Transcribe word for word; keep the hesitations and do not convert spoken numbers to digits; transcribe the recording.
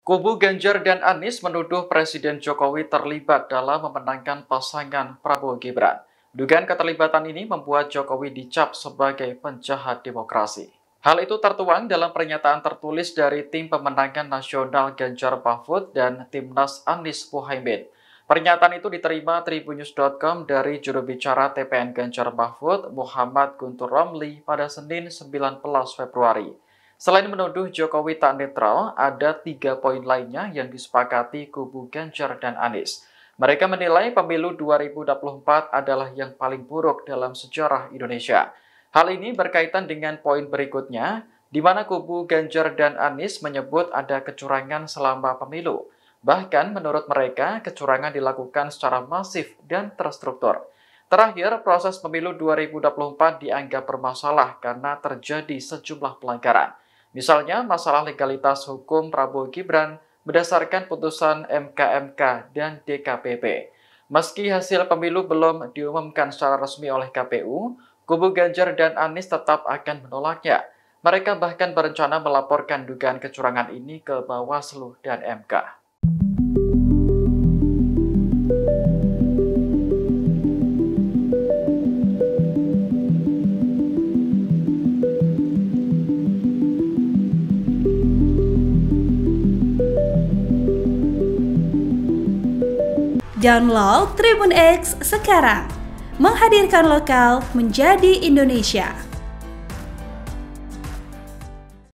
Kubu Ganjar dan Anies menuduh Presiden Jokowi terlibat dalam memenangkan pasangan Prabowo Gibran. Dugaan keterlibatan ini membuat Jokowi dicap sebagai penjahat demokrasi. Hal itu tertuang dalam pernyataan tertulis dari tim pemenangan nasional Ganjar Mahfud dan Timnas Anies Muhaimin. Pernyataan itu diterima Tribunnews dot com dari juru bicara T P N Ganjar Mahfud, Muhammad Guntur Romli, pada Senin sembilan belas Februari. Selain menuduh Jokowi tak netral, ada tiga poin lainnya yang disepakati kubu Ganjar dan Anies. Mereka menilai pemilu dua ribu dua puluh empat adalah yang paling buruk dalam sejarah Indonesia. Hal ini berkaitan dengan poin berikutnya, di mana kubu Ganjar dan Anies menyebut ada kecurangan selama pemilu. Bahkan menurut mereka, kecurangan dilakukan secara masif dan terstruktur. Terakhir, proses pemilu dua ribu dua puluh empat dianggap bermasalah karena terjadi sejumlah pelanggaran. Misalnya, masalah legalitas hukum Prabowo Gibran berdasarkan putusan M K M K dan D K P P. Meski hasil pemilu belum diumumkan secara resmi oleh K P U, kubu Ganjar dan Anies tetap akan menolaknya. Mereka bahkan berencana melaporkan dugaan kecurangan ini ke Bawaslu dan M K. Download Tribun X sekarang, menghadirkan lokal menjadi Indonesia.